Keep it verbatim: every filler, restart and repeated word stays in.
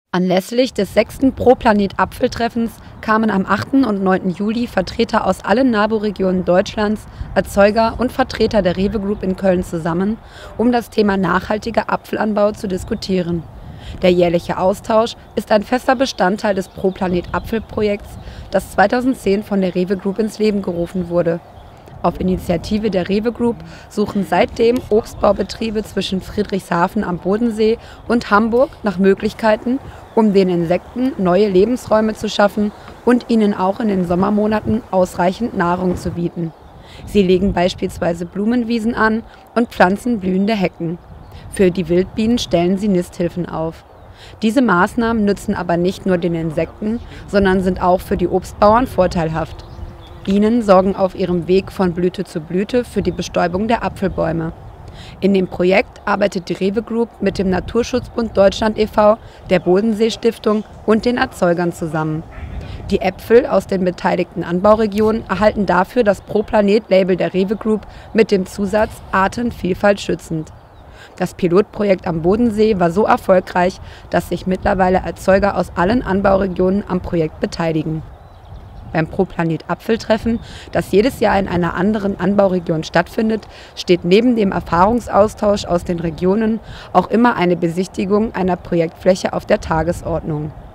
Anlässlich des sechsten Pro-Planet-Apfeltreffens kamen am achten und neunten Juli Vertreter aus allen NABU-Regionen Deutschlands, Erzeuger und Vertreter der REWE Group in Köln zusammen, um das Thema nachhaltiger Apfelanbau zu diskutieren. Der jährliche Austausch ist ein fester Bestandteil des Pro-Planet-Apfel-Projekts, das zweitausendzehn von der REWE Group ins Leben gerufen wurde. Auf Initiative der REWE Group suchen seitdem Obstbaubetriebe zwischen Friedrichshafen am Bodensee und Hamburg nach Möglichkeiten, um den Insekten neue Lebensräume zu schaffen und ihnen auch in den Sommermonaten ausreichend Nahrung zu bieten. Sie legen beispielsweise Blumenwiesen an und pflanzen blühende Hecken. Für die Wildbienen stellen sie Nisthilfen auf. Diese Maßnahmen nützen aber nicht nur den Insekten, sondern sind auch für die Obstbauern vorteilhaft. Bienen sorgen auf ihrem Weg von Blüte zu Blüte für die Bestäubung der Apfelbäume. In dem Projekt arbeitet die REWE Group mit dem Naturschutzbund Deutschland e V, der Bodensee-Stiftung und den Erzeugern zusammen. Die Äpfel aus den beteiligten Anbauregionen erhalten dafür das Pro-Planet-Label der REWE Group mit dem Zusatz Artenvielfalt schützend. Das Pilotprojekt am Bodensee war so erfolgreich, dass sich mittlerweile Erzeuger aus allen Anbauregionen am Projekt beteiligen. Beim Pro-Planet-Apfeltreffen, das jedes Jahr in einer anderen Anbauregion stattfindet, steht neben dem Erfahrungsaustausch aus den Regionen auch immer eine Besichtigung einer Projektfläche auf der Tagesordnung.